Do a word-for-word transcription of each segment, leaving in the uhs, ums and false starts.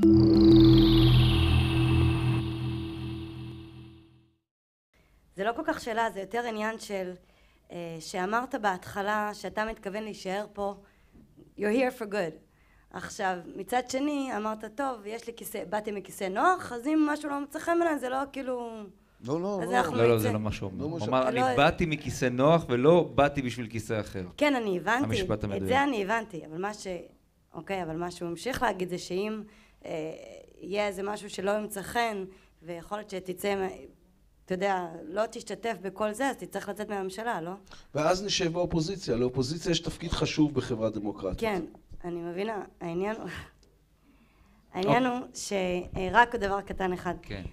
זה לא כל כך שאלה, זה יותר עניין של, אה, שאמרת בהתחלה שאתה מתכוון להישאר פה, you're here for good. עכשיו, מצד שני, אמרת, טוב, יש לי כיסא, באתי מכיסא נוח, אז אם משהו לא מצא חן בעיניי, זה לא כאילו... לא, לא, אז לא. אנחנו לא, לא, נצא. זה לא מה שהוא אומר. לא הוא משהו. אמר, לא- אני באתי מכיסא נוח ולא באתי בשביל כיסא אחר. כן, אני הבנתי, המשפט את המדויק. זה אני הבנתי, אבל מה ש... אוקיי, אבל מה שהוא המשיך להגיד זה שאם אה, יהיה איזה משהו שלא ימצא חן, ויכול להיות שתצא, אתה יודע, לא תשתתף בכל זה, אז תצטרך לצאת מהממשלה, לא? ואז נשב באופוזיציה. לאופוזיציה יש תפקיד חשוב בחברה דמוקרטית. כן, אני מבינה, העניין הוא... העניין הוא שרק דבר קטן אחד. כן.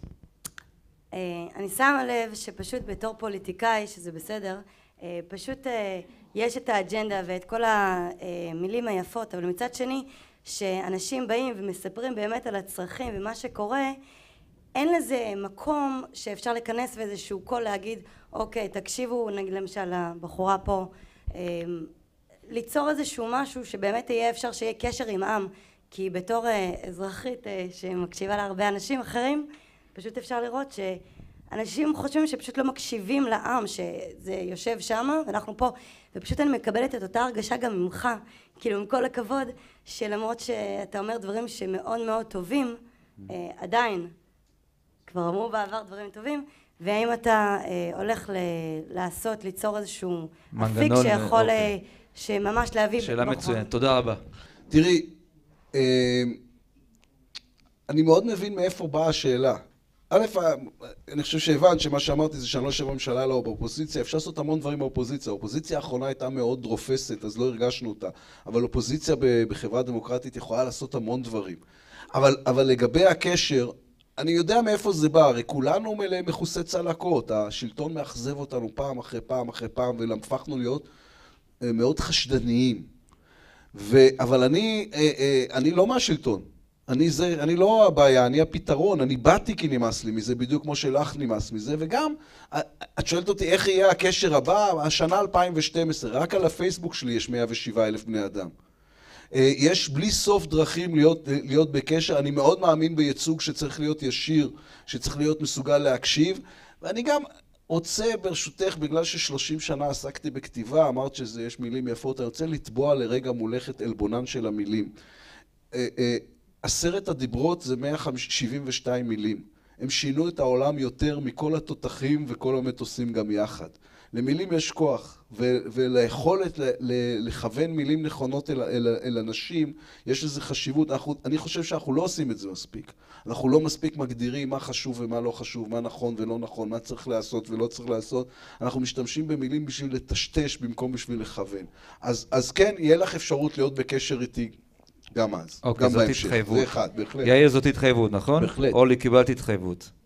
אה, אני שמה לב שפשוט בתור פוליטיקאי, שזה בסדר, אה, פשוט אה, יש את האג'נדה ואת כל המילים היפות, אבל מצד שני, שאנשים באים ומספרים באמת על הצרכים ומה שקורה, אין לזה מקום שאפשר לכנס ואיזשהו קול להגיד, אוקיי, תקשיבו, נגיד למשל הבחורה פה, אה, ליצור איזשהו משהו שבאמת יהיה אפשר שיהיה קשר עם עם, כי בתור אה, אזרחית אה, שמקשיבה להרבה אנשים אחרים, פשוט אפשר לראות שאנשים חושבים שפשוט לא מקשיבים לעם, שזה יושב שם ואנחנו פה, ופשוט אני מקבלת את אותה הרגשה גם ממך, כאילו עם כל הכבוד, שלמרות שאתה אומר דברים שמאוד מאוד טובים, אה, עדיין, כבר אמרו בעבר דברים טובים, והאם אתה אה, הולך ל- לעשות, ליצור איזשהו אפיק מנגנון, שיכול אוקיי. אה, שממש להביא... שאלה בחור. מצוינת, תודה רבה. תראי, אה, אני מאוד מבין מאיפה באה השאלה. א', אני חושב שהבנת שמה שאמרתי זה שאני לא יושב בממשלה לא באופוזיציה, אפשר לעשות המון דברים באופוזיציה. האופוזיציה האחרונה הייתה מאוד דרופסת, אז לא הרגשנו אותה. אבל אופוזיציה ב- בחברה דמוקרטית יכולה לעשות המון דברים. אבל, אבל לגבי הקשר, אני יודע מאיפה זה בא, הרי כולנו מלא מכוסי צלקות, השלטון מאכזב אותנו פעם אחרי פעם אחרי פעם, והפכנו להיות אה, מאוד חשדניים. ו, אבל אני, אה, אה, אני לא מהשלטון. אני, זה, אני לא הבעיה, אני הפתרון, אני באתי כי נמאס לי מזה, בדיוק כמו שלך נמאס מזה, וגם, את שואלת אותי איך יהיה הקשר הבא, השנה אלפיים ושתים עשרה, רק על הפייסבוק שלי יש מאה ושבעה אלף בני אדם. יש בלי סוף דרכים להיות, להיות בקשר, אני מאוד מאמין בייצוג שצריך להיות ישיר, שצריך להיות מסוגל להקשיב, ואני גם רוצה ברשותך, בגלל ששלושים שנה עסקתי בכתיבה, אמרת שזה יש מילים יפות, אני רוצה לטבוע לרגע מולכת עלבונן של המילים. עשרת הדיברות זה מאה שבעים ושתיים מילים. הם שינו את העולם יותר מכל התותחים וכל המטוסים גם יחד. למילים יש כוח, ו- וליכולת ל- ל- לכוון מילים נכונות אל, אל, אל אנשים, יש לזה חשיבות. אנחנו, אני חושב שאנחנו לא עושים את זה מספיק. אנחנו לא מספיק מגדירים מה חשוב ומה לא חשוב, מה נכון ולא נכון, מה צריך לעשות ולא צריך לעשות. אנחנו משתמשים במילים בשביל לטשטש במקום בשביל לכוון. אז, אז כן, יהיה לך אפשרות להיות בקשר איתי גם אז, אוקיי, גם זאת בהמשך. התחייבות. זה אחד, בהחלט. יאיר, זאת התחייבות, נכון? בהחלט. אולי, קיבלת התחייבות.